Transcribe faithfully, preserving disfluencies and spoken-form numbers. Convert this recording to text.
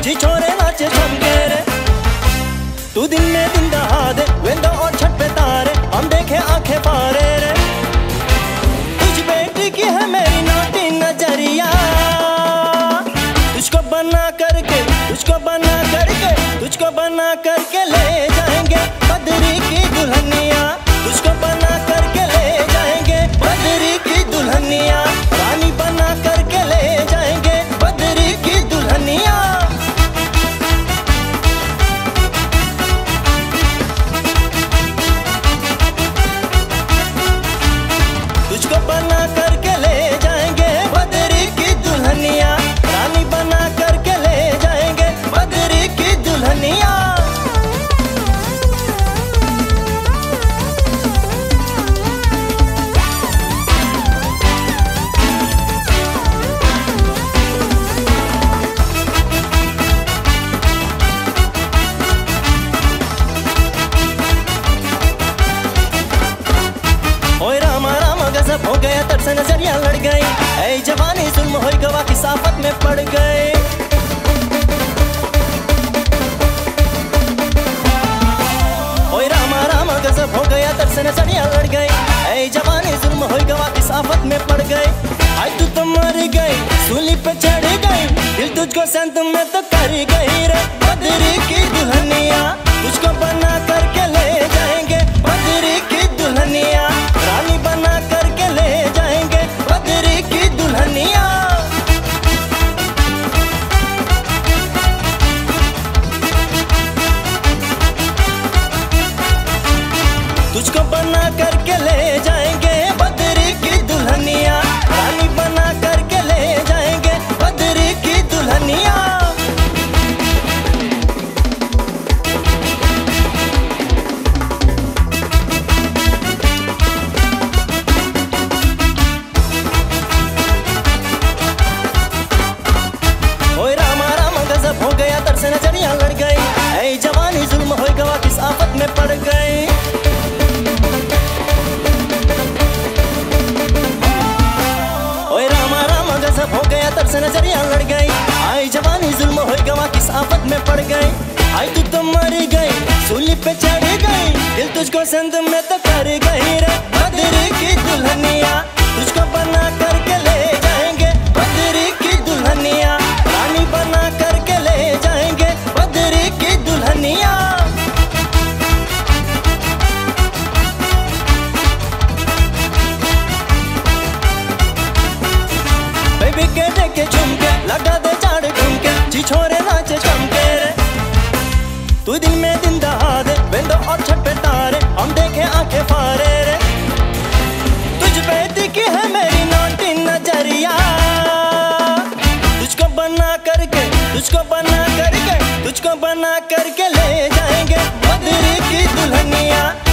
छिछोरे नाचे छमके रे। तू दिन में दिन दहाड़े वेंदा और छत पे तारे, हम देखे आंखें फारे रे। तुझ बेटी की है मेरी नोटी नजरिया, तुझको बना करके तुझको बना करके तुझको बना करके ले जाएंगे बदरी की दुल्हनिया। तुझको बना करके ले जाएंगे बदरी की दुल्हनिया, रानी बना करके ले जाएंगे बदरी की दुल्हनिया। तुझको बना करके ले जाएंगे बदरी की दुल्हनिया, रानी बना करके ले जाएंगे बदरी की दुल्हनिया। ओए रामा रामा गजब हो गया, तब से नजरिया लड़ गई। ऐ जवानी जुल्म होई गवा की साफत में पड़ गए। ओए रामा रामा गजब हो गया, तब से नजरिया लड़ गई। ऐ जवानी जुल्म होई गवा की साफत में पड़ गए। आई तू तो मर गई, सूली पे चढ़ गई, दिल तुझको संत में तो कर गई रे बदरी की दुल्हनिया। तुझको बना करके ले जाएंगे बदरी की दुल्हनिया, रानी बना करके ले जाएंगे बदरी की दुल्हनिया। तुझको बना करके ले जाएंगे बदरी की दुल्हनिया, रानी बना करके ले जाएंगे बदरी की दुल्हनिया। ओए रामा रामा गजब हो गया, तर से नजरिया लड़ गई। ऐ जवानी जुल्म होई गवा किस आफत में पड़ गई। ओए रामा रामा गजब हो गया, तर से नजरिया लड़ गई। आई जवानी जुल्म होई गवा किस आफत में पड़ गई। आई तू तो मर गई, सूली पे चढ़ गई, दिल तुझको संग में तो कर गई रे बदरी की दुल्हनिया। तुझको बना करके ले जाएंगे बदरी की दुल्हनिया, रानी बना करके ले जाएंगे बदरी की दुल्हनिया। बेबी के देखे झुमके लगा दे झाड़ झुमके, छिछोरे नाचे चमके रे। तू दिन में दिन दहाड़े वेंदो और छत पे तारे, हम देखे आंखें फारे रे। तुझ बेटी की है मेरी नोटी नजरिया, तुझको बना करके तुझको बना करके तुझको बना करके ले जाएंगे बदरी की दुल्हनिया।